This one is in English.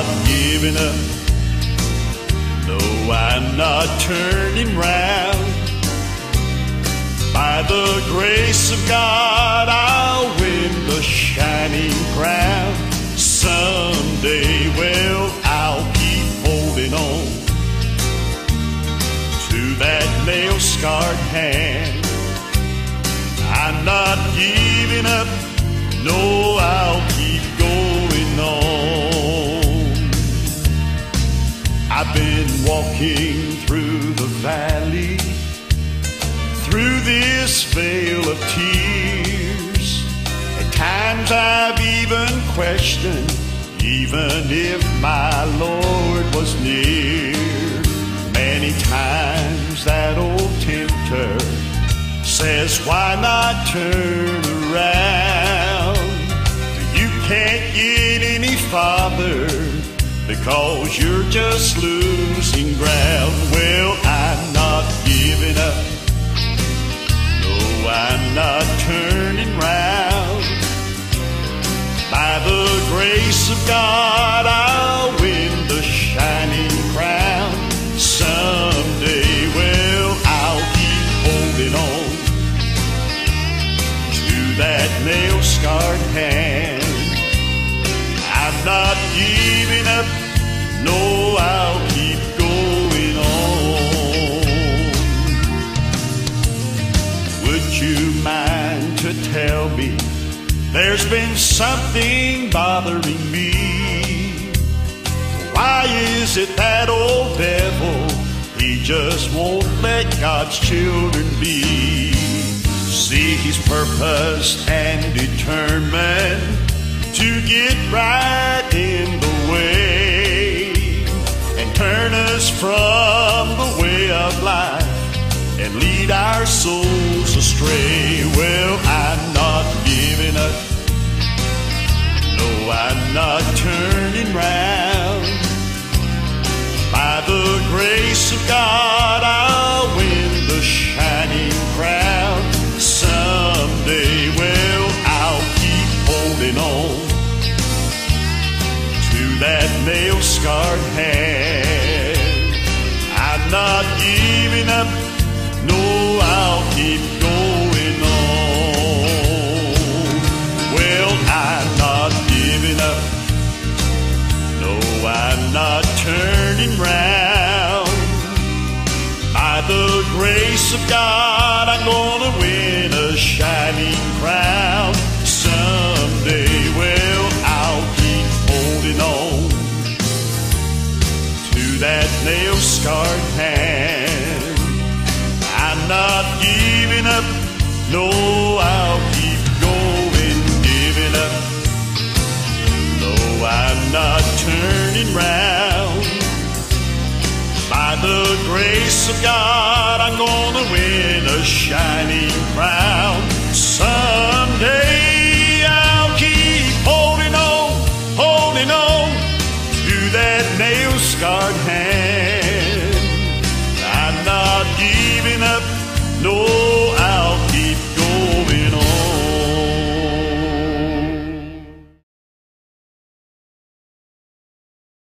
not giving up. No, I'm not turning round. By the grace of God, I'll win the shining crown. Someday, well, I'll keep holding on to that nail-scarred hand. I'm not giving up. No, I'll keep going on. I've been walking through the valley, through this vale of tears. At times I've even questioned, even if my Lord was near. Many times that old tempter says, why not turn around? You can't get any farther because you're just losing ground. Well, I'm not giving up. No, I'm not turning round. By the grace of God, I'll win the shining crown. Someday, well, I'll keep holding on to that nail-scarred hand. I'm not giving up. No, I'll keep going on. Would you mind to tell me there's been something bothering me? Why is it that old devil, he just won't let God's children be? See, he's purposed and determined to get right in the way and turn us from the way of life and lead our souls astray. Well, I'm not giving up. No, I'm not turning round. By the grace of God, I'll win the shining crown. Someday, well, I'll keep holding on to that nail-scarred hand. I'm not giving up. No, I'll keep going on. Well, I'm not giving up. No, I'm not turning round. By the grace of God, I'm gonna win a shining crown. Someday, well, I'll keep holding on to that nail-scarred hand. I'm not giving up. No, I'll keep going, giving up. No, I'm not turning round. By the grace of God, I'm gonna win a shining crown.